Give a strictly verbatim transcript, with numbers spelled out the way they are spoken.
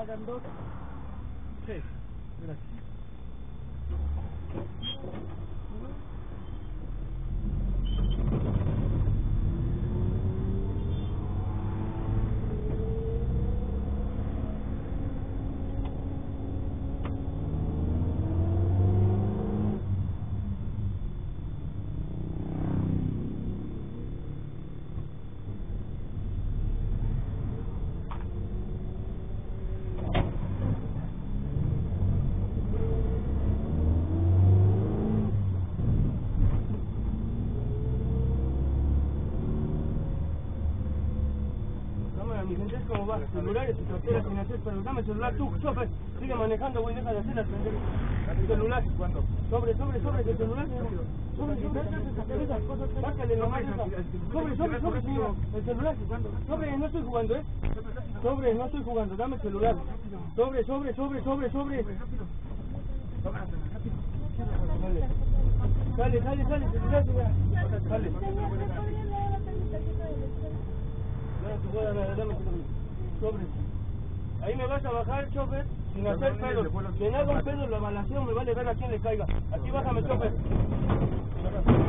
pagan dos. Sí, gracias. Mi gente, es como va, celulares y carteras sin hacer, pero dame el celular tú, chofer, sigue manejando, güey, deja de hacer las pendejas. El celular, ¿cuándo? Sobre, sobre, sobre, el celular, sobre, sobre, esas cosas, sácale nomás esa. Sobre, sobre, sobre, señor, el celular, sobre, no estoy jugando, ¿eh? Sobre, no estoy jugando, dame el celular. Sobre, sobre, sobre, sobre, sobre. Sale, sale, sale, celular, sale. Sobre. Ahí me vas a bajar, chofer, sin hacer pedo. Quien haga un pedo, la evaluación me vale ver a quién le caiga. Aquí bájame, chofer.